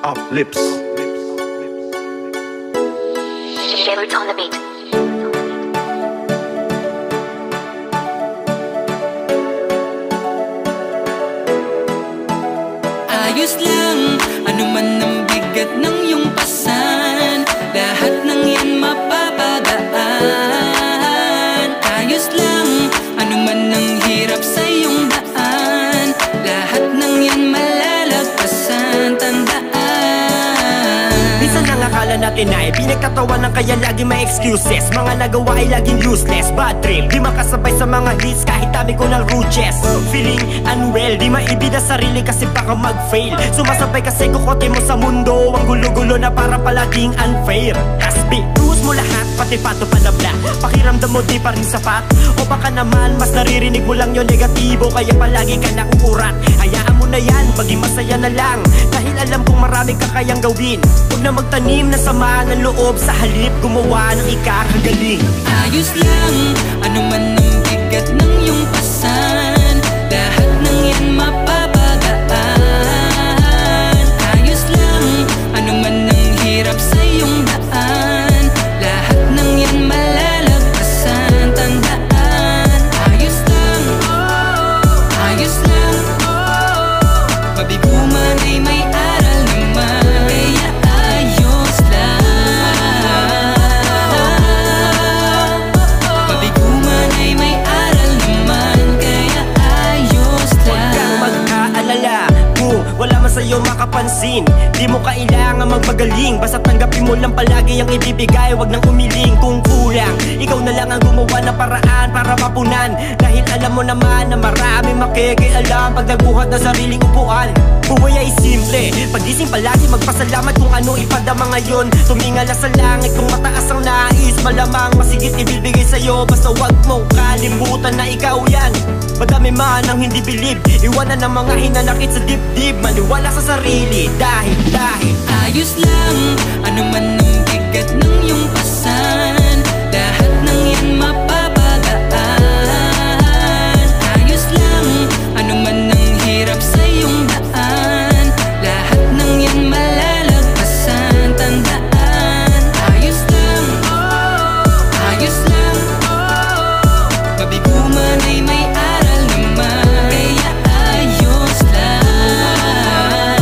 Uplips. Shepherds on the beat. Ayos lang, ano man ang bigat ng iyong pasan, lahat ng yan mapapagaan. Ayos lang, ano man ang hirap sa iyong daan, lahat ng yan malalagpasan, tandaan. Minsan ang akala natin ay pinagtatawanan kaya lagi may excuses. Mga nagawa ay laging useless. Bad trip, di makasabay sa mga hits kahit dami ko ng roaches. Feeling unwell, di maibida sarili kasi baka mag-fail. Sumasabay kasi kukote mo sa mundo, ang gulo-gulo na para palaging unfair. Hasbi, tuos mo lahat, pati pato palabla. Pakiramdam mo di pa rin sapat, o baka naman mas naririnig mo lang yung negatibo, kaya palagi ka na uurat. Hayaan mo na yan, maging masaya na lang, dahil alam kong marami ka kayang gawin. Huwag na magtanim na sama ng loob, sa halip gumawa ng ikakagaling. Ayos lang, ano man ang bigat ng iyong pasan, lahat ng yan mapapagaan. Ayos lang, ano man ang hirap sa iyong daan, lahat ng yan malalagpasan, tandaan. Ayos lang, ayos lang, mabigo man ay may aral naman, kaya ayos lang. Mabigo man ay may aral naman, kaya ayos lang. Huwag kang mag-aalala kung wala man sa'yo makapansin, di mo kailangan magpagaling, basta tanggapin mo lang palagi ang ibibigay. Huwag nang umiling kung kulang, ikaw na lang ang gumawa ng paraan para mapunan, dahil alam mo naman na marami makikialam pag nagbuhat ng sariling upuan. Buhay ay simple, pagising palagi magpasalamat kung ano ipadama ngayon. Tumingala sa langit kung mataas ang nais, malamang masigit ibibigay sa'yo, basta wag mong kalimutan na ikaw yan. Madami man ang hindi bilib, iwanan ng mga hinanakit sa dibdib, maniwala sa sarili dahil ayos lang, ano man ang bigat ng iyong pasan, lahat ng yan mapapagaan. Ayos lang, ano man ang hirap sa iyong daan, lahat ng yan malalagpasan, tandaan. Ayos lang, ayos lang, mabigo man ay may aral naman, kaya ayos lang.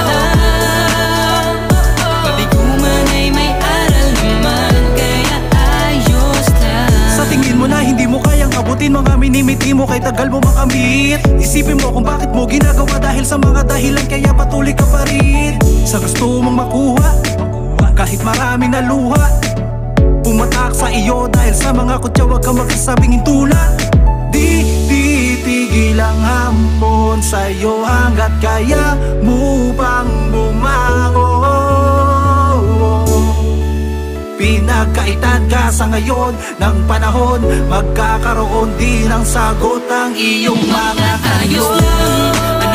Mabigo man ay may aral naman, kaya ayos lang. Sa tingin mo na hindi mo kayang abutin mga minimiti mo, kay tagal mo makamit. Isipin mo kung bakit mo ginagawa, dahil sa mga dahilan kaya patuloy ka pa rin sa gusto mong makuha, kahit marami na luha pumatak sa iyo dahil sa mga kutya. Huwag ka magkasabing intula, di titigil ang hamon sa'yo hanggat kaya mo pang bumangon. Pinagkaitan ka sa ngayon ng panahon, magkakaroon din ng sagot ang iyong mga Ayos tanong. lang,